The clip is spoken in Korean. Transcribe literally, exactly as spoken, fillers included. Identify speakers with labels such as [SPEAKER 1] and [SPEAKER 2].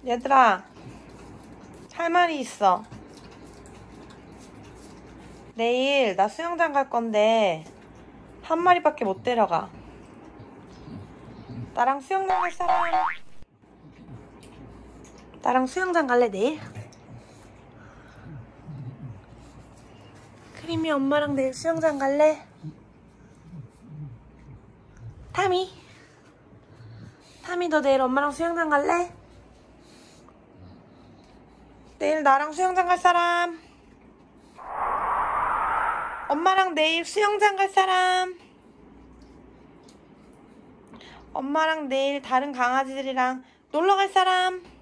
[SPEAKER 1] 얘들아, 할 말이 있어. 내일 나 수영장 갈 건데 한 마리밖에 못 데려가. 나랑 수영장 갈 사람? 나랑 수영장 갈래 내일? 크림이 엄마랑 내일 수영장 갈래? 타미? 타미 너 내일 엄마랑 수영장 갈래? 내일 나랑 수영장 갈 사람? 엄마랑 내일 수영장 갈 사람? 엄마랑 내일 다른 강아지들이랑 놀러 갈 사람?